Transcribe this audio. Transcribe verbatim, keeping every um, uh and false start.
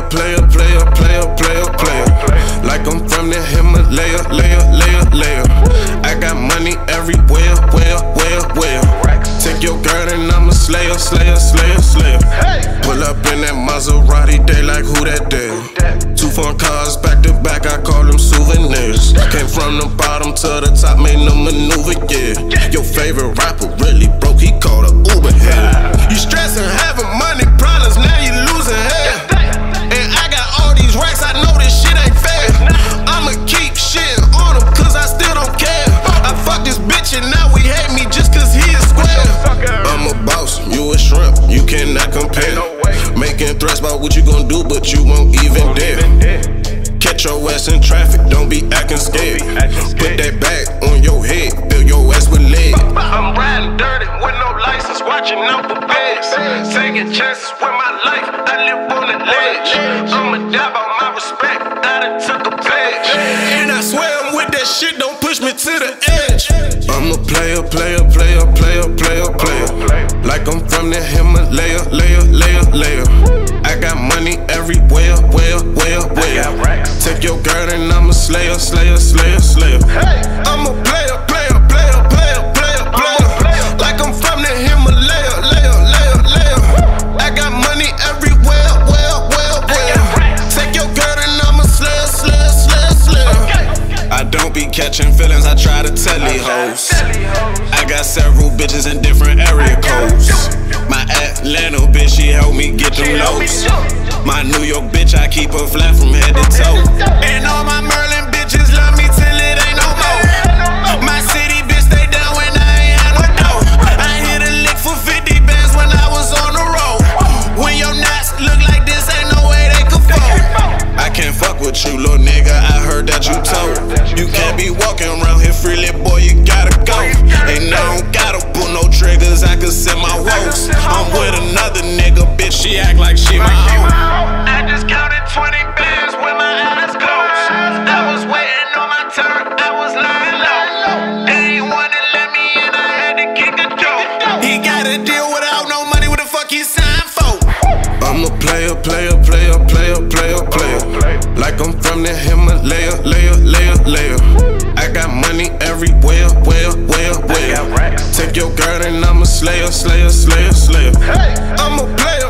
player, player, player, player, player. Like I'm from the Himalaya, layer, layer, layer. I got money everywhere, where, where, where. Take your girl and I'm a slayer, slayer, slayer, slayer. Pull up in that Maserati, they like who that day. Two foreign cars back to back, I call them souvenirs. Came from the bottom to the top, made no maneuver, yeah. Your favorite rapper really broke, he called a Uber here. You stressing, having money problems, now you losing hair. And I got all these racks, I know this shit ain't fair. I'ma keep shit on him, cause I still don't care. I fuck this bitch and now we hate me just cause he is square. I'm a boss, you a shrimp, you cannot compare. Making threats about what you gon' do, but you won't even dare. Catch your ass in traffic, don't be acting scared. Put that bag on your head, fill your ass with lead. I'm riding dirty with no license, watching out for bags. Taking chances with my life, I live on the ledge. I'ma die by my respect, I done took a pledge. And I swear I'm with that shit, don't push me to the edge. I'm a player, player, player, player, player, player. Like I'm from the Himalaya, layer, layer, layer. I got money everywhere, where, where, where. Take your girl and I'm a slayer, slayer, slayer, slayer. I'm a player, player, player, player, player, player. Like I'm from the Himalaya, layer, layer, layer. I got money everywhere, where, where, where. Take your girl and I'm a slayer, slayer, slayer, slayer. I don't be catching feelings, I try to tell these hoes. I got several bitches in different area codes. My Atlanta bitch, she helped me get them lows. My New York bitch, I keep her flat from head to toe. And all my Merlin bitches love me till it ain't no more. My city bitch stay down when I ain't had no dough. I hit a lick for fifty bands when I was on the road. When your nuts look like this, ain't no way they could fold. I can't fuck with you, little nigga, I heard that you told. You can't be walking around here freely, boy, you gotta go. And I don't gotta pull no triggers, I can set my woes. I'm with another nigga, bitch, she act like she my own. I just counted twenty bands with my eyes closed. I was waiting on my turn, I was lying low. They ain't wanna let me in, I had to kick a joke. He got a deal without no money, what the fuck he signed for? I'm a player, player, player, player, player, player. Like I'm from the Himalaya, layer, layer, layer. I got money everywhere, where, where, where. Take your girl and I'm a slayer, slayer, slayer, slayer. I'm a player.